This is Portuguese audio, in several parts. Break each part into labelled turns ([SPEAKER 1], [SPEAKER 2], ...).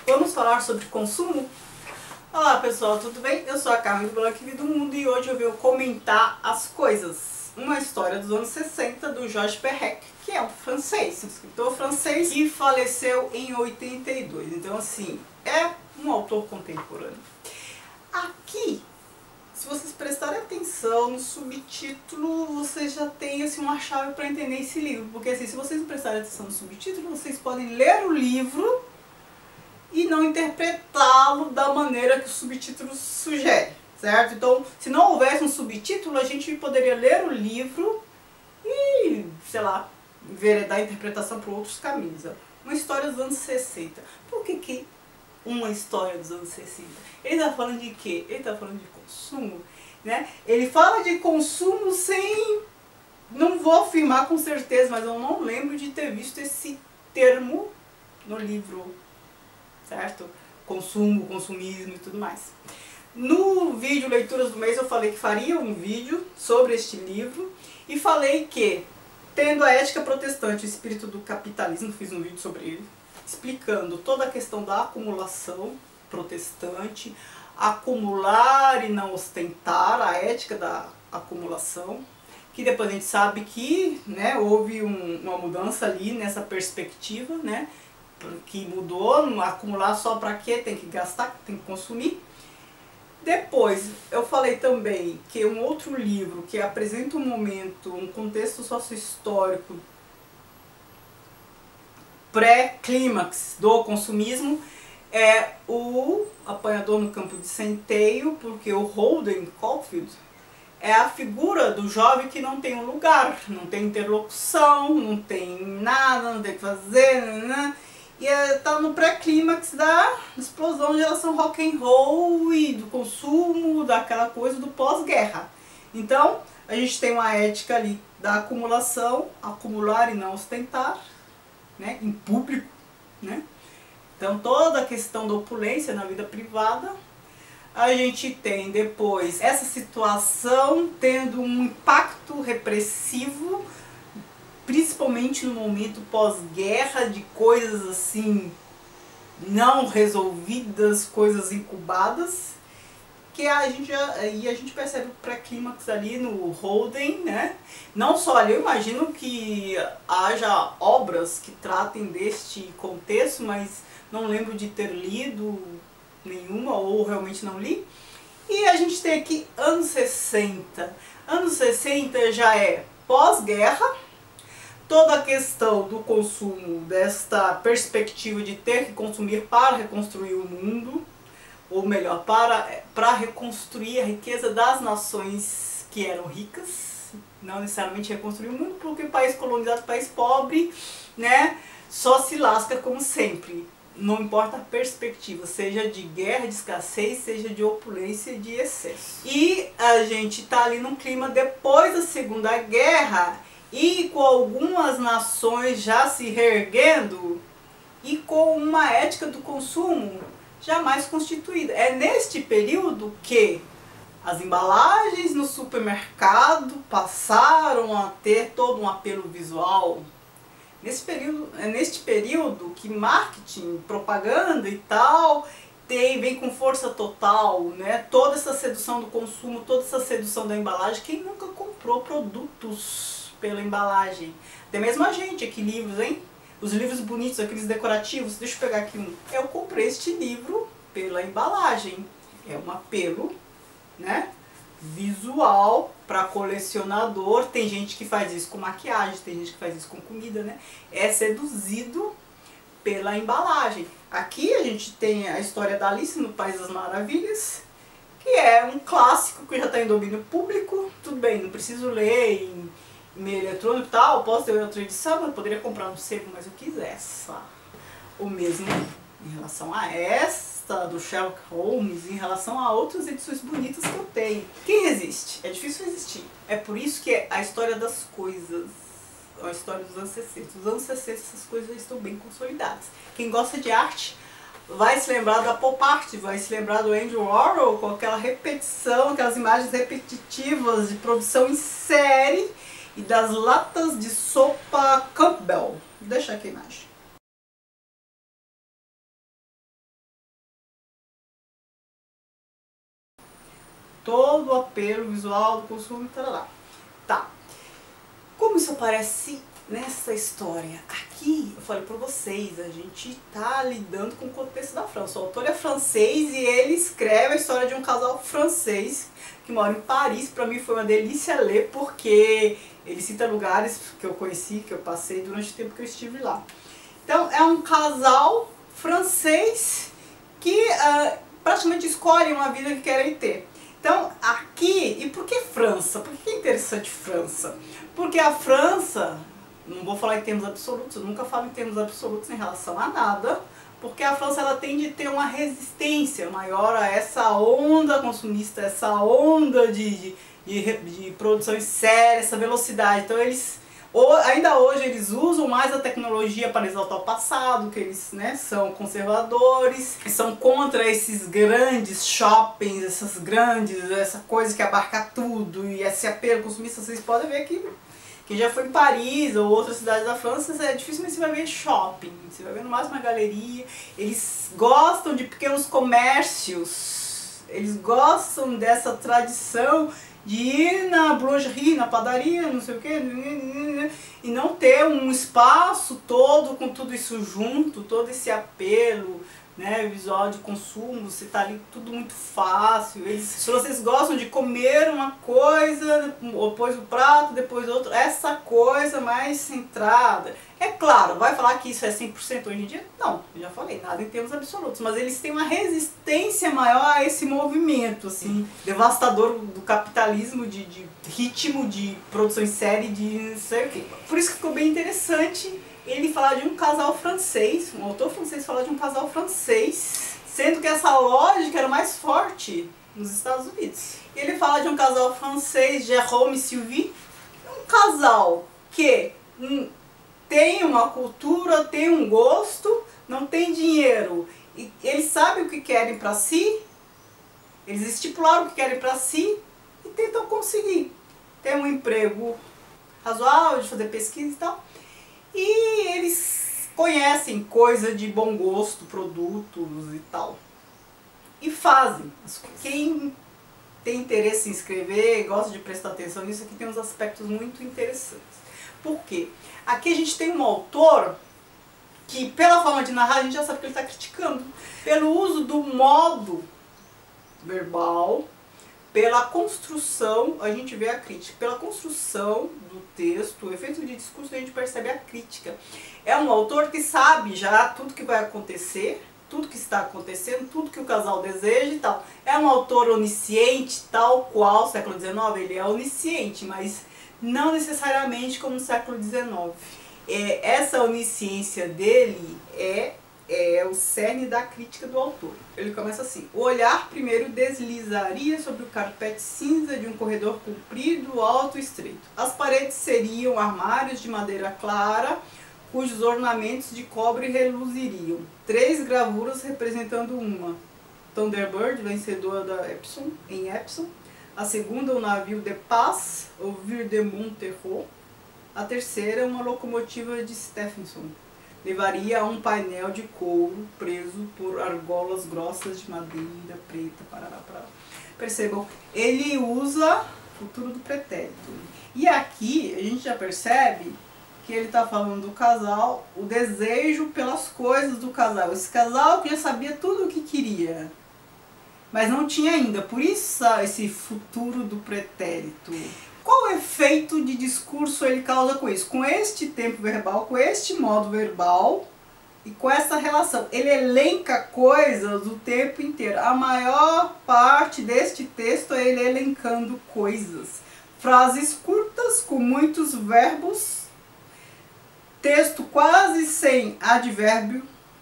[SPEAKER 1] Vamos falar sobre consumo? Olá pessoal, tudo bem? Eu sou a Carmen do blog Vida do Mundo e hoje eu venho comentar As Coisas, uma história dos anos 60 do Georges Perec, que é um francês, um escritor francês que faleceu em 82. Então assim, é um autor contemporâneo. Aqui, se vocês prestarem atenção no subtítulo, vocês já têm assim, uma chave para entender esse livro. Porque assim, se vocês não prestarem atenção no subtítulo, vocês podem ler o livro e não interpretá-lo da maneira que o subtítulo sugere, certo? Então, se não houvesse um subtítulo, a gente poderia ler o livro e, sei lá, dar a interpretação para outros caminhos. Uma história dos anos 60. Por que uma história dos anos 60? Ele está falando de quê? Ele está falando de consumo, né? Ele fala de consumo sem... Não vou afirmar com certeza, mas eu não lembro de ter visto esse termo no livro, certo? Consumo, consumismo e tudo mais. No vídeo Leituras do Mês eu falei que faria um vídeo sobre este livro e falei que, tendo a ética protestante e o espírito do capitalismo, fiz um vídeo sobre ele, explicando toda a questão da acumulação protestante, acumular e não ostentar, a ética da acumulação, que depois a gente sabe que, né, houve uma mudança ali nessa perspectiva, né, que mudou, não acumular só para quê, tem que gastar, tem que consumir. Depois eu falei também que um outro livro que apresenta um momento, um contexto socio-histórico pré-clímax do consumismo é o Apanhador no Campo de Centeio, porque o Holden Caulfield é a figura do jovem que não tem um lugar, não tem interlocução, não tem nada, não tem o que fazer, e está no pré-clímax da explosão de relação rock and roll e do consumo, daquela coisa do pós-guerra. Então, a gente tem uma ética ali da acumulação, acumular e não ostentar, né, em público, né? Então, toda a questão da opulência na vida privada. A gente tem depois essa situação tendo um impacto repressivo, principalmente no momento pós-guerra, de coisas assim não resolvidas, coisas incubadas, que a gente percebe o pré-clímax ali no Holden, né? Não só ali, eu imagino que haja obras que tratem deste contexto, mas não lembro de ter lido nenhuma ou realmente não li. E a gente tem aqui anos 60. Anos 60 já é pós-guerra. Toda a questão do consumo, desta perspectiva de ter que consumir para reconstruir o mundo, ou melhor, para reconstruir a riqueza das nações que eram ricas, não necessariamente reconstruir o mundo, porque o país colonizado, país pobre, né, só se lasca como sempre. Não importa a perspectiva, seja de guerra, de escassez, seja de opulência e de excesso. E a gente está ali num clima depois da Segunda Guerra, e com algumas nações já se reerguendo e com uma ética do consumo jamais constituída. É neste período que as embalagens no supermercado passaram a ter todo um apelo visual. É neste período que marketing, propaganda e tal vem com força total, né? Toda essa sedução do consumo, toda essa sedução da embalagem. Quem nunca comprou produtos pela embalagem? Até mesmo a gente aqui, livros, hein? Os livros bonitos, aqueles decorativos. Deixa eu pegar aqui um. Eu comprei este livro pela embalagem. É um apelo, né, visual para colecionador. Tem gente que faz isso com maquiagem, tem gente que faz isso com comida, né? É seduzido pela embalagem. Aqui a gente tem a história da Alice no País das Maravilhas, que é um clássico que já está em domínio público. Tudo bem, não preciso ler em meio eletrônico e tal, posso ter outra edição, mas poderia comprar no sebo, mas eu quisesse. O mesmo em relação a esta do Sherlock Holmes, em relação a outras edições bonitas que eu tenho. Quem resiste? É difícil resistir. É por isso que a história das coisas, a história dos anos 60. Os anos 60 essas coisas estão bem consolidadas. Quem gosta de arte vai se lembrar da pop art, vai se lembrar do Andy Warhol com aquela repetição, aquelas imagens repetitivas de produção em série e das latas de sopa Campbell. Vou deixar aqui a imagem. todo o apelo visual do consumo, tarará. Tá. Como isso aparece nessa história? Aqui, eu falei pra vocês, a gente tá lidando com o contexto da França. O autor é francês e ele escreve a história de um casal francês que mora em Paris. Pra mim foi uma delícia ler, porque ele cita lugares que eu conheci, que eu passei durante o tempo que eu estive lá. Então, é um casal francês que praticamente escolhem uma vida que querem ter. Então, aqui, e por que França? Por que é interessante França? Porque a França, não vou falar em termos absolutos, eu nunca falo em termos absolutos em relação a nada, porque a França ela tende a ter uma resistência maior a essa onda consumista, essa onda de produção em série, essa velocidade. Então, ainda hoje eles usam mais a tecnologia para exaltar o passado, que eles, né, são conservadores, são contra esses grandes shoppings, essa coisa que abarca tudo e esse apelo consumista. Vocês podem ver que quem já foi em Paris ou outras cidades da França, é difícil, mas você vai ver shopping, você vai ver no máximo uma galeria. Eles gostam de pequenos comércios, eles gostam dessa tradição de ir na boulangerie, na padaria, não sei o que, e não ter um espaço todo com tudo isso junto, todo esse apelo, né, visual de consumo. Você tá ali tudo muito fácil. Se vocês gostam de comer uma coisa, depois o prato, depois outro, essa coisa mais centrada. É claro, vai falar que isso é 100% hoje em dia? Não, eu já falei, nada em termos absolutos, mas eles têm uma resistência maior a esse movimento, assim, devastador do capitalismo, de ritmo, de produção em série, de não sei o quê. Por isso que ficou bem interessante ele falar de um casal francês, um autor francês falar de um casal francês, sendo que essa lógica era mais forte nos Estados Unidos. Ele fala de um casal francês, Jérôme e Sylvie, um casal que tem uma cultura, tem um gosto, não tem dinheiro, e eles sabem o que querem para si, eles estipularam o que querem para si e tentam conseguir. Tem um emprego razoável, de fazer pesquisa e tal, e eles conhecem coisa de bom gosto, produtos e tal, e fazem. Quem tem interesse em escrever, gosta de prestar atenção nisso, aqui tem uns aspectos muito interessantes. Por quê? Aqui a gente tem um autor que, pela forma de narrar, a gente já sabe que ele está criticando. Pelo uso do modo verbal, pela construção, a gente vê a crítica. Pela construção do texto, o efeito de discurso, a gente percebe a crítica. É um autor que sabe já tudo que vai acontecer, tudo que está acontecendo, tudo que o casal deseja e tal. É um autor onisciente, tal qual, século XIX, ele é onisciente, mas não necessariamente como no século XIX. Essa onisciência dele é o cerne da crítica do autor. Ele começa assim: o olhar primeiro deslizaria sobre o carpete cinza de um corredor comprido, alto e estreito. As paredes seriam armários de madeira clara, cujos ornamentos de cobre reluziriam. 3 gravuras representando uma: Thunderbird, vencedora da Epsom, em Epsom. A segunda, o navio de Paz, o Vir de Monterreau. A terceira, uma locomotiva de Stephenson. Levaria a um painel de couro preso por argolas grossas de madeira preta. Parará, parará. Percebam, ele usa o futuro do pretérito. E aqui a gente já percebe que ele está falando do casal, o desejo pelas coisas do casal. Esse casal que já sabia tudo o que queria, mas não tinha ainda, por isso esse futuro do pretérito. Qual efeito de discurso ele causa com isso? Com este tempo verbal, com este modo verbal e com essa relação. Ele elenca coisas o tempo inteiro. A maior parte deste texto é ele elencando coisas. Frases curtas com muitos verbos, texto quase sem advérbio,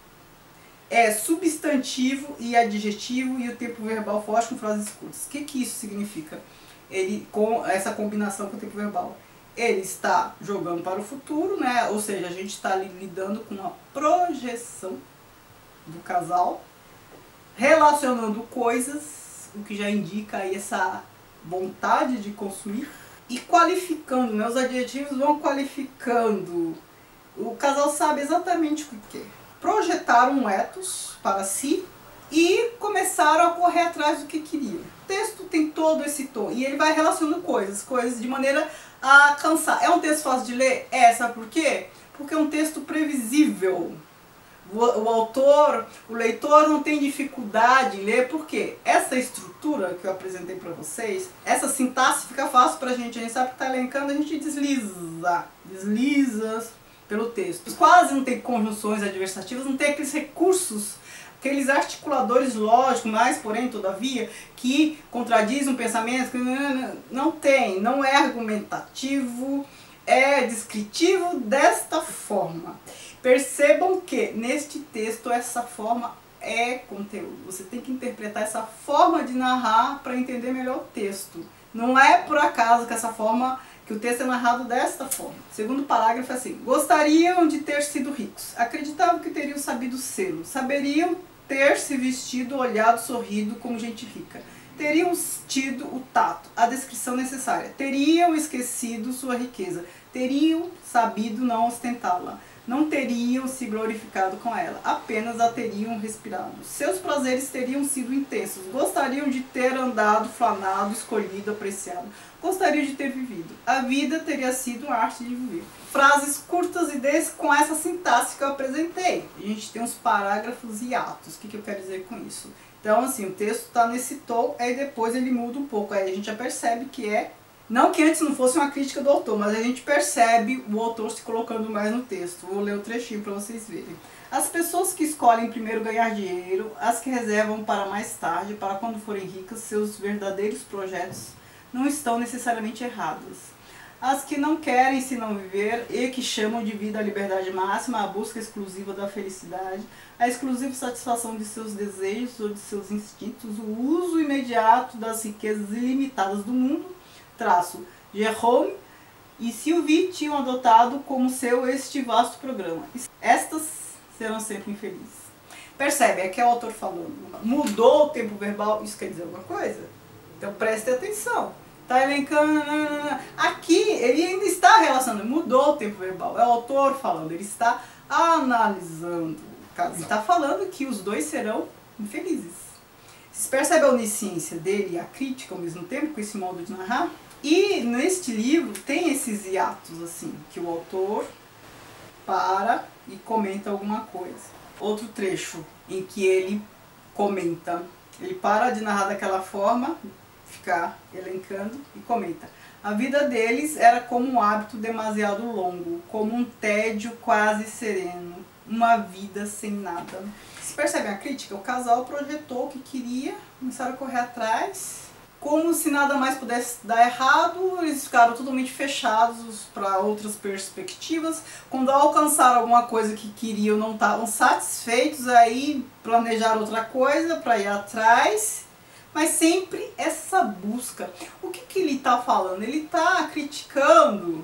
[SPEAKER 1] substantivo e adjetivo, e o tempo verbal forte com frases curtas. O que isso significa? Ele, com essa combinação com o tempo verbal, ele está jogando para o futuro, né? Ou seja, a gente está lidando com uma projeção do casal, relacionando coisas, o que já indica aí essa vontade de consumir, e qualificando, né? Os adjetivos vão qualificando. O casal sabe exatamente o que quer. Projetar um ethos para si, e começaram a correr atrás do que queriam. O texto tem todo esse tom e ele vai relacionando coisas de maneira a cansar. É um texto fácil de ler? É, sabe por quê? Porque é um texto previsível. O autor, o leitor não tem dificuldade em ler, porque essa estrutura que eu apresentei para vocês, essa sintaxe fica fácil pra gente. A gente sabe que tá elencando, a gente desliza pelo texto. Quase não tem conjunções adversativas, não tem aqueles recursos, aqueles articuladores lógicos, mas porém, todavia, que contradizem um pensamento, não tem, não é argumentativo, é descritivo desta forma. Percebam que neste texto essa forma é conteúdo. Você tem que interpretar essa forma de narrar para entender melhor o texto. Não é por acaso que essa forma, que o texto é narrado desta forma. O segundo parágrafo é assim: gostariam de ter sido ricos, acreditavam que teriam sabido sê-lo, saberiam ter se vestido, olhado, sorrido como gente rica. Teriam tido o tato, a descrição necessária, teriam esquecido sua riqueza, teriam sabido não ostentá-la. Não teriam se glorificado com ela, apenas a teriam respirado. Seus prazeres teriam sido intensos, gostariam de ter andado, flanado, escolhido, apreciado. Gostariam de ter vivido. A vida teria sido a arte de viver. Frases curtas e com essa sintaxe que eu apresentei. A gente tem uns parágrafos e atos. O que eu quero dizer com isso? Então, assim, o texto está nesse tom, aí depois ele muda um pouco. Aí a gente já percebe que é... Não que antes não fosse uma crítica do autor, mas a gente percebe o autor se colocando mais no texto. Vou ler o trechinho para vocês verem. As pessoas que escolhem primeiro ganhar dinheiro, as que reservam para mais tarde, para quando forem ricas, seus verdadeiros projetos não estão necessariamente erradas. As que não querem senão viver e que chamam de vida a liberdade máxima, a busca exclusiva da felicidade, a exclusiva satisfação de seus desejos ou de seus instintos, o uso imediato das riquezas ilimitadas do mundo, traço, Jerome e Sylvie tinham adotado como seu este vasto programa. Estas serão sempre infelizes. Percebe, aqui é o autor falando. Mudou o tempo verbal, isso quer dizer alguma coisa? Então preste atenção. Está elencando, aqui ele ainda está relacionando, mudou o tempo verbal. É o autor falando, ele está analisando. Ele está falando que os dois serão infelizes. Vocês percebem a onisciência dele e a crítica ao mesmo tempo, com esse modo de narrar? E neste livro tem esses hiatos, assim, que o autor para e comenta alguma coisa. Outro trecho em que ele comenta, ele para de narrar daquela forma, ficar elencando e comenta. A vida deles era como um hábito demasiado longo, como um tédio quase sereno, uma vida sem nada. Você percebe a crítica? O casal projetou o que queria, começaram a correr atrás, como se nada mais pudesse dar errado, eles ficaram totalmente fechados para outras perspectivas. Quando alcançaram alguma coisa que queriam, não estavam satisfeitos, aí planejaram outra coisa para ir atrás. Mas sempre essa busca. O que ele está falando? Ele está criticando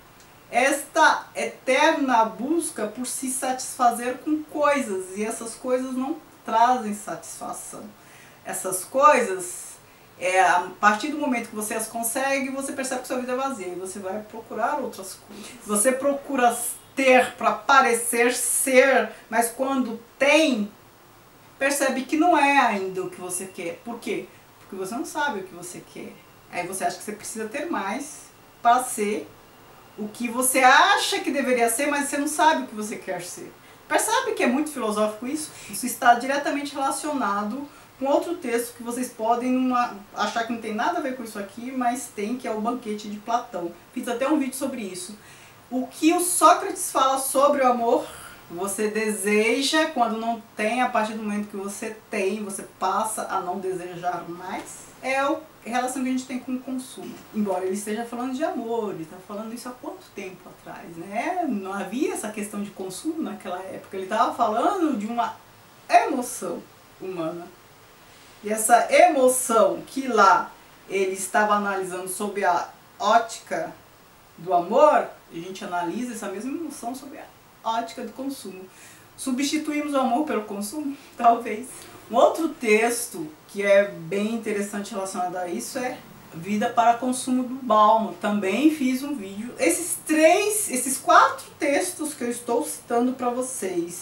[SPEAKER 1] esta eterna busca por se satisfazer com coisas. E essas coisas não trazem satisfação. Essas coisas... a partir do momento que você as consegue, você percebe que sua vida é vazia e você vai procurar outras coisas. Você procura ter para parecer ser, mas quando tem, percebe que não é ainda o que você quer. Por quê? Porque você não sabe o que você quer. Aí você acha que você precisa ter mais para ser o que você acha que deveria ser, mas você não sabe o que você quer ser. Percebe que é muito filosófico isso? Isso está diretamente relacionado com outro texto que vocês podem achar que não tem nada a ver com isso aqui, mas tem, que é o Banquete de Platão. Fiz até um vídeo sobre isso. O que o Sócrates fala sobre o amor, você deseja quando não tem, a partir do momento que você tem, você passa a não desejar mais, é a relação que a gente tem com o consumo. Embora ele esteja falando de amor, ele está falando isso há quanto tempo atrás, né? Não havia essa questão de consumo naquela época, ele estava falando de uma emoção humana. E essa emoção que lá ele estava analisando sob a ótica do amor, a gente analisa essa mesma emoção sob a ótica do consumo. Substituímos o amor pelo consumo? Talvez. Um outro texto que é bem interessante relacionado a isso é Vida para Consumo do Bauman. Também fiz um vídeo. Esses 4 textos que eu estou citando para vocês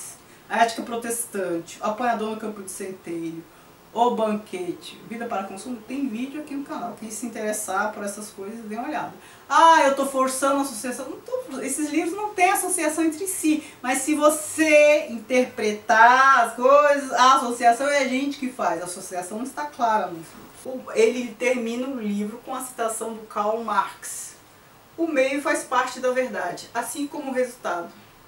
[SPEAKER 1] A Ética Protestante, O Apanhador no Campo de Centeio, O Banquete, Vida para Consumo, tem vídeo aqui no canal. Quem se interessar por essas coisas, dê uma olhada. Ah, eu estou forçando a associação. Não tô, esses livros não têm associação entre si. Mas se você interpretar as coisas, a associação é a gente que faz. A associação não está clara nos livros. Ele termina o livro com a citação do Karl Marx. O meio faz parte da verdade, assim como o resultado.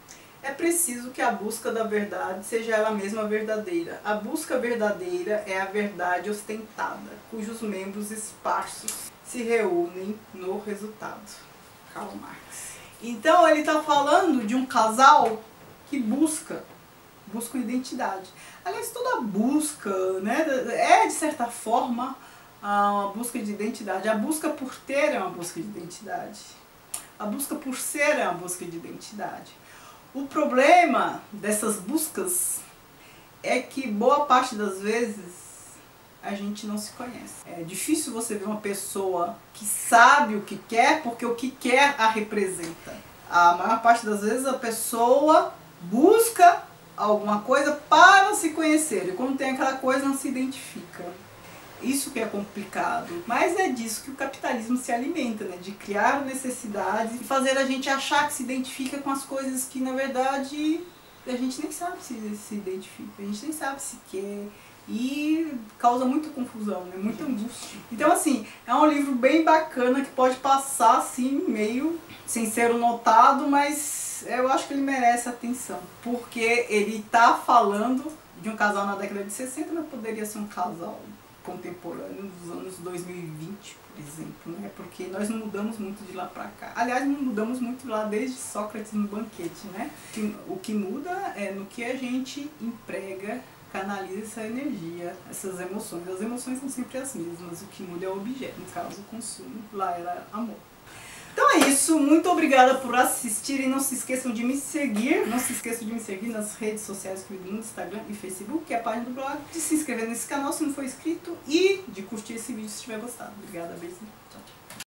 [SPEAKER 1] É preciso que a busca da verdade seja ela mesma verdadeira. A busca verdadeira é a verdade ostentada, cujos membros esparsos se reúnem no resultado. Karl Marx. Então ele está falando de um casal que busca identidade. Aliás, toda busca, né, é de certa forma uma busca de identidade. A busca por ter é uma busca de identidade. A busca por ser é uma busca de identidade. O problema dessas buscas é que boa parte das vezes a gente não se conhece. É difícil você ver uma pessoa que sabe o que quer porque o que quer a representa. A maior parte das vezes a pessoa busca alguma coisa para se conhecer e quando tem aquela coisa não se identifica. Isso que é complicado, mas é disso que o capitalismo se alimenta, né? De criar necessidades e fazer a gente achar que se identifica com as coisas que na verdade a gente nem sabe se identifica, a gente nem sabe se quer e causa muita confusão, né? Muita angústia. Então assim, é um livro bem bacana que pode passar assim meio sem ser notado, mas eu acho que ele merece atenção, porque ele está falando de um casal na década de 60, mas poderia ser um casal contemporâneo dos anos 2020, por exemplo, né? Porque nós não mudamos muito de lá para cá. Aliás, não mudamos muito lá desde Sócrates no banquete, né? O que muda é no que a gente emprega, canaliza essa energia, essas emoções. As emoções são sempre as mesmas, o que muda é o objeto, no caso o consumo, lá era amor. Então é isso, muito obrigada por assistirem, não se esqueçam de me seguir, não se esqueçam de me seguir nas redes sociais no Instagram e Facebook, que é a página do blog, de se inscrever nesse canal se não for inscrito e de curtir esse vídeo se tiver gostado. Obrigada, beijinho, tchau, tchau.